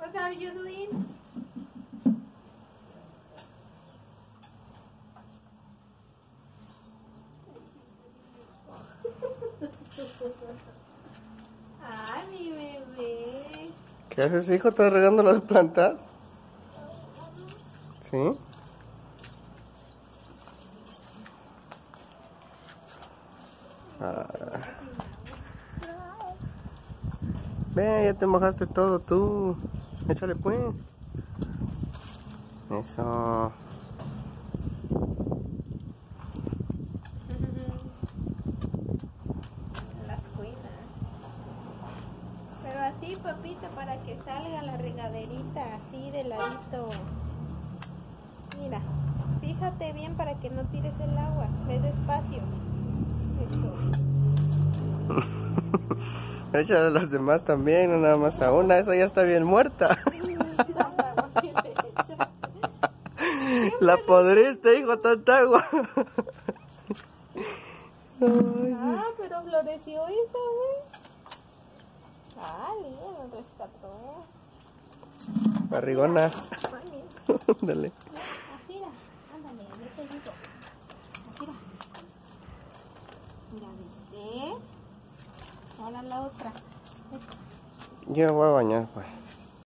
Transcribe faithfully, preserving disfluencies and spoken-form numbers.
What are you doing? Ay, mi bebé. ¿Qué haces, hijo? ¿Estás regando las plantas? ¿Sí? Ah. Ve, ya te mojaste todo tú. Échale pues. Eso. Las cuidas. Pero así, papito, para que salga la regaderita, así de ladito. Mira, fíjate bien para que no tires el agua. Ve despacio. Eso. Échale a las demás también, no nada más a una. Esa ya está bien muerta. La podriste, hijo, tanta agua. Ah, pero floreció esa, güey. Ah, mira, lo rescató. Barrigona. Dale. Así, ándale, yo te digo. Así, mira, ¿viste? Ahora la otra. Yo voy a bañar, pues.